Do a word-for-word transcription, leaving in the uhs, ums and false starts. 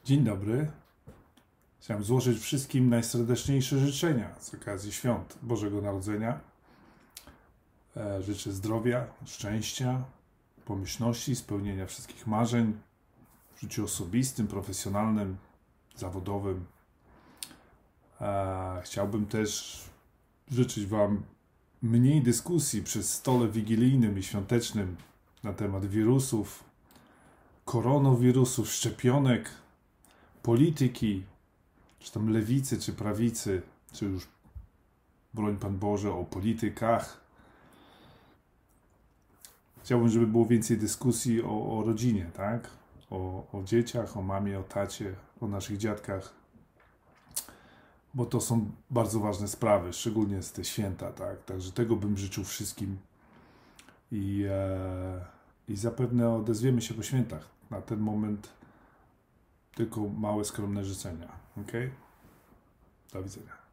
Dzień dobry. Chciałem złożyć wszystkim najserdeczniejsze życzenia z okazji świąt Bożego Narodzenia. E, Życzę zdrowia, szczęścia, pomyślności, spełnienia wszystkich marzeń w życiu osobistym, profesjonalnym, zawodowym. E, Chciałbym też życzyć Wam mniej dyskusji przy stole wigilijnym i świątecznym na temat wirusów, koronawirusów, szczepionek, polityki, czy tam lewicy, czy prawicy, czy już, broń Pan Boże, o politykach. Chciałbym, żeby było więcej dyskusji o, o rodzinie, tak? O, o dzieciach, o mamie, o tacie, o naszych dziadkach, bo to są bardzo ważne sprawy, szczególnie z te święta, tak? Także tego bym życzył wszystkim i, e, i zapewne odezwiemy się po świętach. Na ten moment tylko małe, skromne życzenia. Ok? Do widzenia.